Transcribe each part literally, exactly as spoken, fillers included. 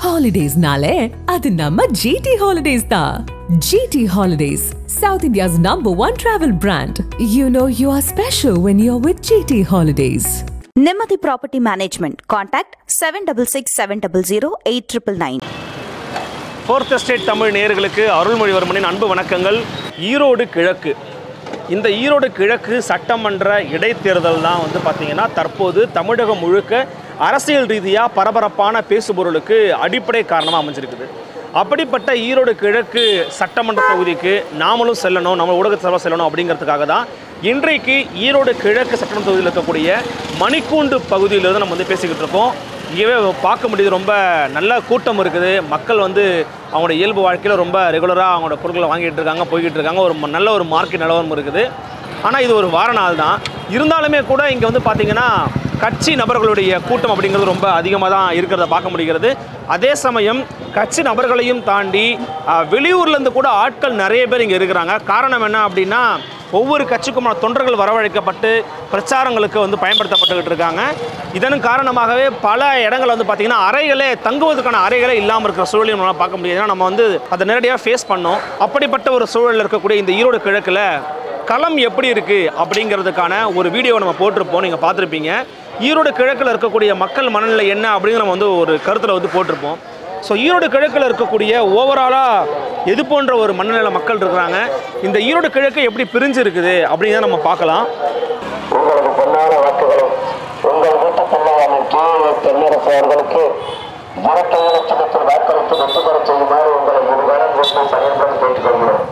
Holidays nale adu namma G T Holidays da. G T Holidays, South India's number one travel brand. You know you are special when you're with G T Holidays. Nimati Property Management. Contact seven six six seven zero zero eight nine nine. Fourth Estate Tamil நேயர்களுக்கு அருள்மொழிவர்மனின் அன்பு வணக்கங்கள். ஈரோடு கிழக்கு, இந்த ஈரோடு கிழக்கு சட்டமன்ற இடைத்தேர்தல் தான் வந்து பார்த்தீங்கன்னா தற்போது தமிழகம் முழுக்க அரசியல் ரீதியாக பரபரப்பான பேசுபொருளுக்கு அடிப்படை காரணமாக அமைஞ்சிருக்குது. அப்படிப்பட்ட ஈரோடு கிழக்கு சட்டமன்ற தொகுதிக்கு நாமளும் செல்லணும், நம்ம ஊடகத்தில் செல்லணும் அப்படிங்கிறதுக்காக தான் இன்றைக்கு ஈரோடு கிழக்கு சட்டமன்ற தொகுதியில் இருக்கக்கூடிய மணிக்கூண்டு பகுதியிலிருந்து நம்ம வந்து பேசிக்கிட்டு இருக்கோம். இங்கேவே பார்க்க முடியுது, ரொம்ப நல்ல கூட்டம் இருக்குது. மக்கள் வந்து அவங்களோட இயல்பு வாழ்க்கையில் ரொம்ப ரெகுலராக அவங்களோட பொருட்களை வாங்கிட்டு இருக்காங்க, போய்கிட்டு இருக்காங்க. ஒரு நல்ல ஒரு மார்க்கெட் நிலவரம் இருக்குது. ஆனால் இது ஒரு வார நாள் தான் இருந்தாலுமே கூட இங்கே வந்து பார்த்திங்கன்னா கட்சி நபர்களுடைய கூட்டம் அப்படிங்கிறது ரொம்ப அதிகமாக தான் இருக்கிறத பார்க்க முடிகிறது. அதே சமயம் கட்சி நபர்களையும் தாண்டி வெளியூர்லேருந்து கூட ஆட்கள் நிறைய பேர் இங்கே இருக்கிறாங்க. காரணம் என்ன அப்படின்னா, ஒவ்வொரு கட்சிக்குமான தொண்டர்கள் வரவழைக்கப்பட்டு பிரச்சாரங்களுக்கு வந்து பயன்படுத்தப்பட்டுக்கிட்டு இருக்காங்க. இதன் காரணமாகவே பல இடங்கள் வந்து பார்த்திங்கன்னா அறைகளே தங்குவதற்கான அறைகளே இல்லாமல் இருக்கிற சூழலையும் நம்மளால் பார்க்க முடியாது. ஏன்னா நம்ம வந்து அதை நேரடியாக ஃபேஸ் பண்ணோம். அப்படிப்பட்ட ஒரு சூழலில் இருக்கக்கூடிய இந்த ஈரோடு கிழக்கில் களம் எப்படி இருக்குது அப்படிங்கிறதுக்கான ஒரு வீடியோவை நம்ம போட்டிருப்போம், நீங்கள் பார்த்துருப்பீங்க. ஈரோடு கிழக்கில் இருக்கக்கூடிய மக்கள் மனநிலை என்ன அப்படிங்கிற நம்ம வந்து ஒரு கருத்தில் வந்து போட்டிருப்போம். ஸோ ஈரோடு கிழக்கில் இருக்கக்கூடிய ஓவராலாக எது போன்ற ஒரு மனநிலை மக்கள் இருக்கிறாங்க, இந்த ஈரோடு கிழக்கு எப்படி பிரிஞ்சு இருக்குது அப்படிங்கிறத நம்ம பார்க்கலாம். உங்களுக்கு பொன்னான வாக்குகளும் உங்கள் வீட்டு பிள்ளையான தென்னரசு அவர்களுக்கு இரட்டை இலட்சணத்தில் வாக்களித்து வெற்றி பெற செய்யுமாறு உங்களை இருவரும் வீட்டை பயன்படுத்தி கேட்டுக் கொள்கிறோம்.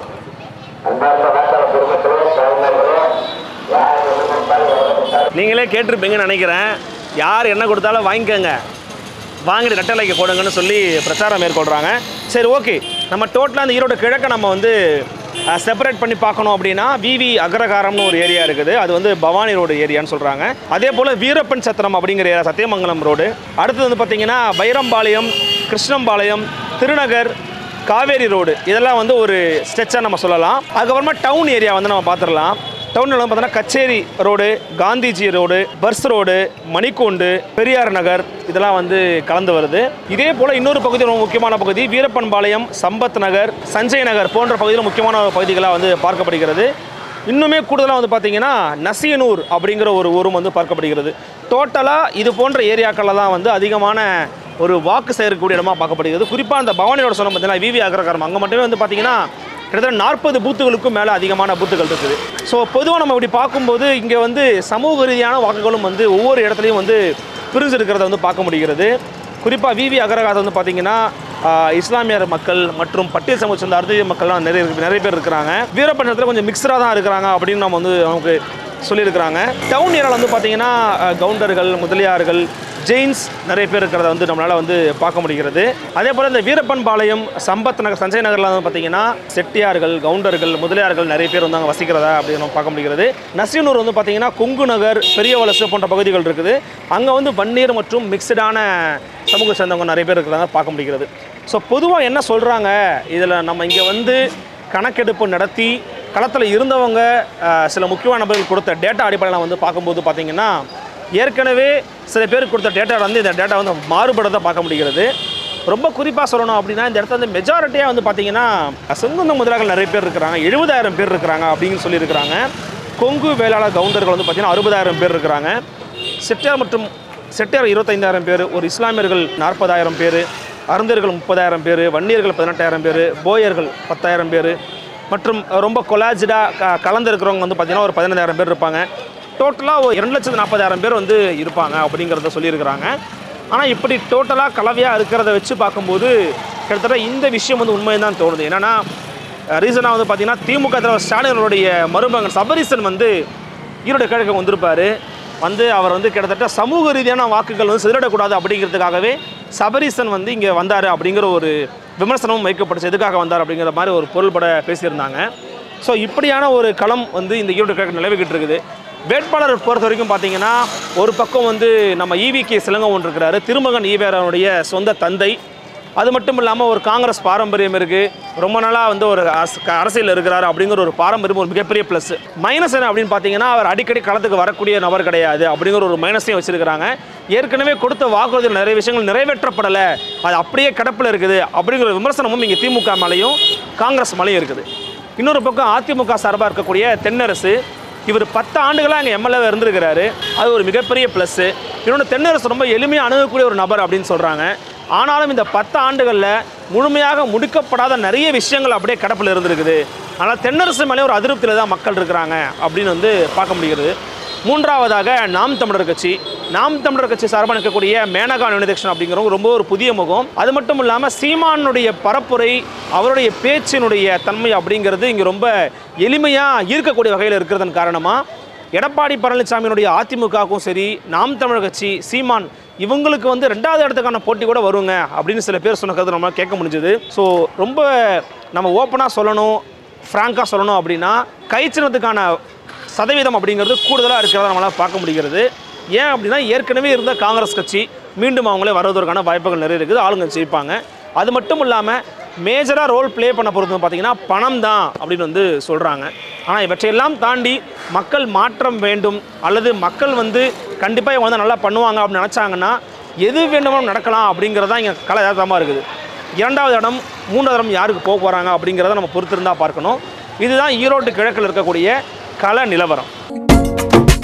நீங்களே கேட்டிருப்பீங்கன்னு நினைக்கிறேன். யார் என்ன கொடுத்தாலும் வாங்கிக்கோங்க, வாங்கிட்டு ரெட்டலைக்கு போடுங்கன்னு சொல்லி பிரச்சாரம் மேற்கொள்கிறாங்க. சரி, ஓகே, நம்ம டோட்டலாக அந்த ஈரோடு கிழக்க நம்ம வந்து செப்பரேட் பண்ணி பார்க்கணும் அப்படின்னா விவி அக்ரகாரம்னு ஒரு ஏரியா இருக்குது. அது வந்து பவானி ரோடு ஏரியான்னு சொல்கிறாங்க. அதே போல் வீரப்பன் சத்திரம் அப்படிங்கிற ஏரியா சத்தியமங்கலம் ரோடு. அடுத்தது வந்து பார்த்திங்கன்னா பைரம்பாளையம், கிருஷ்ணம்பாளையம், திருநகர், காவேரி ரோடு, இதெல்லாம் வந்து ஒரு ஸ்ட்ரெச்சாக நம்ம சொல்லலாம். அதுக்கப்புறமா டவுன் ஏரியா வந்து நம்ம பார்த்துடலாம். டவுனில் வந்து பார்த்தோன்னா Kacheri road, Gandhiji road, Brough road, Manikoondu, Periyar Nagar, இதெல்லாம் வந்து கலந்து வருது. இதே போல் இன்னொரு பகுதி ரொம்ப முக்கியமான பகுதி வீரப்பன்பாளையம், சம்பத் நகர், சஞ்சய் நகர் போன்ற பகுதியில் முக்கியமான பகுதிகளாக வந்து பார்க்கப்படுகிறது. இன்னுமே கூடுதலாக வந்து பார்த்திங்கன்னா நசியனூர் அப்படிங்கிற ஒரு ஊரும் வந்து பார்க்கப்படுகிறது. டோட்டலாக இது போன்ற ஏரியாக்களில் தான் வந்து அதிகமான ஒரு வாக்கு சேரக்கூடிய இடமாக பார்க்கப்படுகிறது. குறிப்பாக அந்த பவானியோட சொன்ன பார்த்தீங்கன்னா விவி அக்ரகாரம், அங்கே மட்டுமே வந்து பார்த்திங்கன்னா கிட்டத்தட்ட நாற்பது பூத்துகளுக்கும் மேலே அதிகமான பூத்துகள் இருக்குது. ஸோ பொதுவாக நம்ம இப்படி பார்க்கும்போது இங்கே வந்து சமூக ரீதியான வாக்குகளும் வந்து ஒவ்வொரு இடத்துலையும் வந்து பிரிஞ்சு இருக்கிறத வந்து பார்க்க முடிகிறது. குறிப்பாக விவி அக்ரகாரத்தை வந்து பார்த்திங்கன்னா இஸ்லாமியர் மக்கள் மற்றும் பட்டியல் சமூக சேர்ந்த அறுதிய மக்கள்லாம் நிறைய நிறைய பேர் இருக்கிறாங்க. வீரப்பட்டணத்தில் கொஞ்சம் மிக்சராக தான் இருக்கிறாங்க அப்படின்னு நம்ம வந்து நமக்கு சொல்லியிருக்கிறாங்க. டவுன் ஏரியாவில் வந்து பார்த்திங்கன்னா கவுண்டர்கள், முதலியார்கள், ஜெயின்ஸ் நிறைய பேர் இருக்கிறத வந்து நம்மளால் வந்து பார்க்க முடிகிறது. அதே போல் இந்த வீரப்பன்பாளையம், சம்பத் நகர், சஞ்சய் நகரில் வந்து பார்த்திங்கன்னா செட்டியார்கள், கவுண்டர்கள், முதலியார்கள் நிறைய பேர் வந்து அங்கே வசிக்கிறதா அப்படின்னு நம்ம பார்க்க முடிகிறது. நசியனூர் வந்து பார்த்திங்கன்னா கொங்கு நகர், பெரிய வலசு போன்ற பகுதிகள் இருக்குது. அங்கே வந்து வன்னியர் மற்றும் மிக்சடான சமூக சேர்ந்தவங்க நிறைய பேர் இருக்கிறத பார்க்க முடிகிறது. ஸோ பொதுவாக என்ன சொல்கிறாங்க, இதில் நம்ம இங்கே வந்து கணக்கெடுப்பு நடத்தி களத்தில் இருந்தவங்க சில முக்கியமான நபர்கள் கொடுத்த டேட்டா அடிப்படையில் வந்து பார்க்கும்போது பார்த்திங்கன்னா ஏற்கனவே சில பேருக்கு கொடுத்த டேட்டா வந்து இந்த டேட்டா வந்து மாறுபடத்தை பார்க்க முடிகிறது. ரொம்ப குறிப்பாக சொல்லணும் அப்படின்னா இந்த இடத்துல வந்து மெஜாரிட்டியாக வந்து பார்த்திங்கன்னா செங்குந்த முதலாளர்கள் நிறைய பேர் இருக்கிறாங்க, எழுபதாயிரம் பேர் இருக்கிறாங்க அப்படின்னு சொல்லியிருக்கிறாங்க. கொங்கு வேளாளர் கவுண்டர்கள் வந்து பார்த்திங்கன்னா அறுபதாயிரம் பேர் இருக்கிறாங்க. செட்டியார் மற்றும் செட்டியார் இருபத்தைந்தாயிரம் பேர், ஒரு இஸ்லாமியர்கள் நாற்பதாயிரம் பேர், அருந்தர்கள் முப்பதாயிரம் பேர், வன்னியர்கள் பதினெட்டாயிரம் பேர், போயர்கள் பத்தாயிரம் பேர் மற்றும் ரொம்ப கொலாஜிடாக க கலந்து இருக்கிறவங்க வந்து பார்த்திங்கன்னா ஒரு பதினைந்தாயிரம் பேர் இருப்பாங்க. டோட்டலாக ஒரு இரண்டு லட்சத்து நாற்பதாயிரம் பேர் வந்து இருப்பாங்க அப்படிங்கிறத சொல்லியிருக்கிறாங்க. ஆனால் இப்படி டோட்டலாக கலவையாக இருக்கிறத வச்சு பார்க்கும்போது கிட்டத்தட்ட இந்த விஷயம் வந்து உண்மையை தான் தோணுது. என்னென்னா ரீசனாக வந்து பார்த்திங்கன்னா திமுக தலைவர் ஸ்டாலினுடைய மருமகன் சபரீசன் வந்து ஈரோடு கிழக்கு வந்திருப்பார். வந்து அவர் வந்து கிட்டத்தட்ட சமூக ரீதியான வாக்குகள் வந்து சிதறக்கூடாது அப்படிங்கிறதுக்காகவே சபரீசன் வந்து இங்கே வந்தார் அப்படிங்கிற ஒரு விமர்சனமும் வைக்கப்பட்டுச்சு. எதுக்காக வந்தார் அப்படிங்கிற மாதிரி ஒரு பொருள்பட பேசியிருந்தாங்க. ஸோ இப்படியான ஒரு களம் வந்து இந்த ஈரோடு கிழக்கு நிலவிக்கிட்டு இருக்குது. வேட்பாளர் பொறுத்த வரைக்கும் பார்த்தீங்கன்னா ஒரு பக்கம் வந்து நம்ம ஈவிகே சிலங்கவன் இருக்கிறாரு, திருமகன் ஈவேராவுடைய சொந்த தந்தை. அது மட்டும் இல்லாமல் ஒரு காங்கிரஸ் பாரம்பரியம் இருக்குது, ரொம்ப நாளாக வந்து ஒரு அரசியல் இருக்கிறார் அப்படிங்கிற ஒரு பாரம்பரியம் ஒரு மிகப்பெரிய ப்ளஸ். மைனஸ் என்ன அப்படின்னு பார்த்தீங்கன்னா, அவர் அடிக்கடி களத்துக்கு வரக்கூடிய நபர் கிடையாது அப்படிங்கிற ஒரு மைனஸையும் வச்சுருக்கிறாங்க. ஏற்கனவே கொடுத்த வாக்குறுதியில் நிறைய விஷயங்கள் நிறைவேற்றப்படலை, அது அப்படியே கிடப்பில் இருக்குது அப்படிங்கிற விமர்சனமும் இங்கே திமுக மேலேயும் காங்கிரஸ் மேலேயும் இருக்குது. இன்னொரு பக்கம் அதிமுக சார்பாக இருக்கக்கூடிய தென்னரசு, இவர் பத்து ஆண்டுகளாக அங்கே எம்எல்ஏ இருந்திருக்கிறாரு, அது ஒரு மிகப்பெரிய ப்ளஸ்ஸு. இன்னொன்று தென்னரசு ரொம்ப எளிமையாக அணுகக்கூடிய ஒரு நபர் அப்படின்னு சொல்கிறாங்க. ஆனாலும் இந்த பத்து ஆண்டுகளில் முழுமையாக முடிக்கப்படாத நிறைய விஷயங்கள் அப்படியே கிடப்பில் இருந்திருக்குது. ஆனால் தென்னரசு மேலே ஒரு அதிருப்தியில் தான் மக்கள் இருக்கிறாங்க அப்படின்னு வந்து பார்க்க முடிகிறது. மூன்றாவதாக நாம் தமிழர் கட்சி, நாம் தமிழர் கட்சி சார்பாக இருக்கக்கூடிய மேனகா நிவேதேஷன் அப்படிங்கிறவங்க ரொம்ப ஒரு புதிய முகம். அது மட்டும் இல்லாமல் சீமானுடைய பரப்புரை, அவருடைய பேச்சினுடைய தன்மை அப்படிங்கிறது இங்கே ரொம்ப எளிமையாக ஈர்க்கக்கூடிய வகையில் இருக்கிறதன் காரணமாக எடப்பாடி பழனிசாமியினுடைய அதிமுகவுக்கும் சரி, நாம் தமிழர் கட்சி, சீமான் இவங்களுக்கு வந்து ரெண்டாவது இடத்துக்கான போட்டி கூட வருங்க அப்படின்னு சில பேர் சொன்ன கருத்து நம்ம கேட்க முடிஞ்சது. ஸோ ரொம்ப நம்ம ஓப்பனாக சொல்லணும், ஃப்ராங்காக சொல்லணும் அப்படின்னா கைச்சினத்துக்கான சதவீதம் அப்படிங்கிறது கூடுதலாக இருக்கிறத நம்மளால் பார்க்க முடிகிறது. ஏன் அப்படின்னா ஏற்கனவே இருந்த காங்கிரஸ் கட்சி மீண்டும் அவங்களே வருவதற்கான வாய்ப்புகள் நிறைய இருக்குது, ஆளுங்க ஜெயிப்பாங்க. அது மட்டும் இல்லாமல் மேஜராக ரோல் ப்ளே பண்ண பொறுத்து பார்த்தீங்கன்னா பணம் தான் அப்படின்னு வந்து சொல்கிறாங்க. ஆனால் இவற்றையெல்லாம் தாண்டி மக்கள் மாற்றம் வேண்டும் அல்லது மக்கள் வந்து கண்டிப்பாக இவங்க வந்து நல்லா பண்ணுவாங்க அப்படின்னு நினச்சாங்கன்னா எது வேண்டுமானும் நடக்கலாம் அப்படிங்கிறது தான் இங்கே கலை யதார்த்தமாக இருக்குது. இரண்டாவது இடம் மூன்றாவது இடம் யாருக்கு போக போகிறாங்க அப்படிங்கிறத நம்ம பொறுத்திருந்தால் பார்க்கணும். இதுதான் ஈரோடு கிழக்கில் இருக்கக்கூடிய கள நிலவரம்.